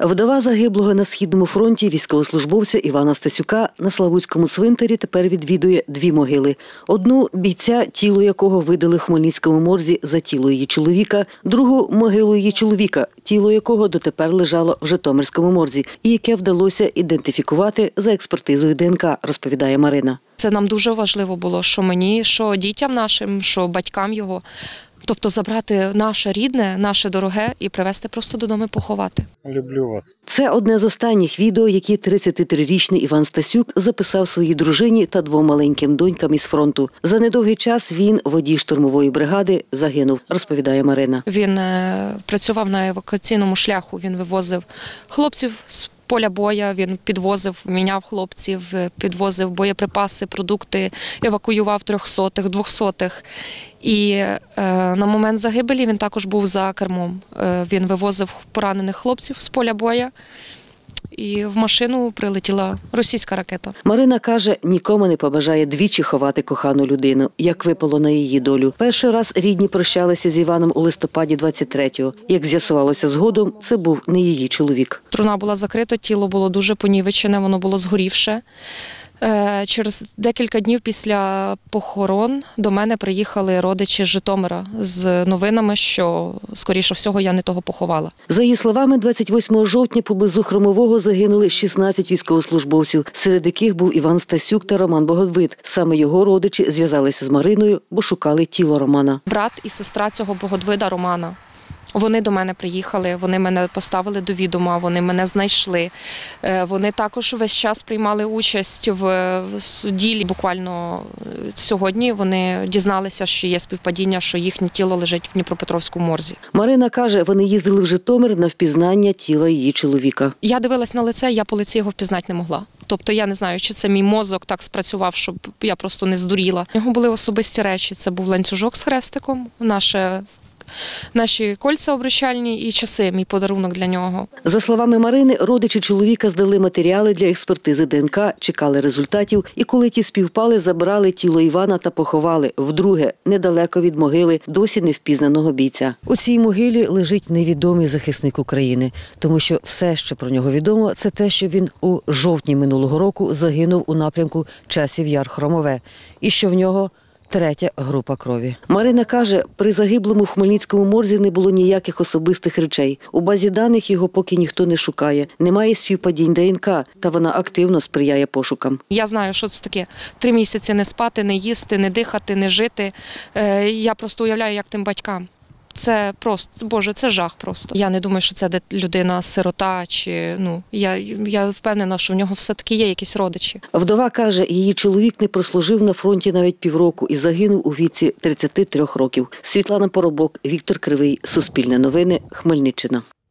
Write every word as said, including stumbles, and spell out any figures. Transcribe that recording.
Вдова загиблого на Східному фронті військовослужбовця Івана Стасюка на Славутському цвинтарі тепер відвідує дві могили. Одну – бійця, тіло якого видали в Хмельницькому морзі за тіло її чоловіка, другу – могилу її чоловіка, тіло якого дотепер лежало в Житомирському морзі і яке вдалося ідентифікувати за експертизою ДНК, розповідає Марина. Це нам дуже важливо було, що мені, що дітям нашим, що батькам його. Тобто забрати наше рідне, наше дороге і привезти просто додому і поховати. Люблю вас. Це одне з останніх відео, які тридцятитрирічний Іван Стасюк записав своїй дружині та двом маленьким донькам із фронту. За недовгий час він, водій штурмової бригади, загинув, розповідає Марина. Він працював на евакуаційному шляху, він вивозив хлопців з поля боя, він підвозив, міняв хлопців, підвозив боєприпаси, продукти, евакуював трьохсотих, двохсотих. І е, на момент загибелі він також був за кермом. Е, він вивозив поранених хлопців з поля боя, і в машину прилетіла російська ракета. Марина каже, нікому не побажає двічі ховати кохану людину, як випало на її долю. Перший раз рідні прощалися з Іваном у листопаді двадцять третього. Як з'ясувалося згодом, це був не її чоловік. Труна була закрита, тіло було дуже понівечене, воно було згорівше. Через декілька днів після похорон до мене приїхали родичі з Житомира з новинами, що, скоріше всього, я не того поховала. За її словами, двадцять восьмого жовтня поблизу Хромового загинули шістнадцять військовослужбовців, серед яких був Іван Стасюк та Роман Боговит. Саме його родичі зв'язалися з Мариною, бо шукали тіло Романа. Брат і сестра цього Боговида Романа. Вони до мене приїхали, вони мене поставили до відома, вони мене знайшли. Вони також весь час приймали участь в ділі. Буквально сьогодні вони дізналися, що є співпадіння, що їхнє тіло лежить в Дніпропетровському морзі. Марина каже, вони їздили в Житомир на впізнання тіла її чоловіка. Я дивилась на лице, я по лиці його впізнати не могла. Тобто я не знаю, чи це мій мозок так спрацював, щоб я просто не здуріла. У нього були особисті речі. Це був ланцюжок з хрестиком, наше Наші кольця обручальні і часи – мій подарунок для нього. За словами Марини, родичі чоловіка здали матеріали для експертизи ДНК, чекали результатів і коли ті співпали, забрали тіло Івана та поховали вдруге, недалеко від могили досі невпізнаного бійця. У цій могилі лежить невідомий захисник України, тому що все, що про нього відомо, це те, що він у жовтні минулого року загинув у напрямку Часів Яр-Хромове і що в нього третя група крові. Марина каже, при загиблому в Хмельницькому морзі не було ніяких особистих речей. У базі даних його поки ніхто не шукає. Немає співпадінь ДНК, та вона активно сприяє пошукам. Я знаю, що це таке. Три місяці не спати, не їсти, не дихати, не жити. Я просто уявляю, як тим батькам. Це просто, Боже, це жах просто. Я не думаю, що це людина-сирота, чи, ну, я, я впевнена, що в нього все-таки є якісь родичі. Вдова каже, її чоловік не прослужив на фронті навіть півроку і загинув у віці тридцяти трьох років. Світлана Поробок, Віктор Кривий, Суспільне новини, Хмельниччина.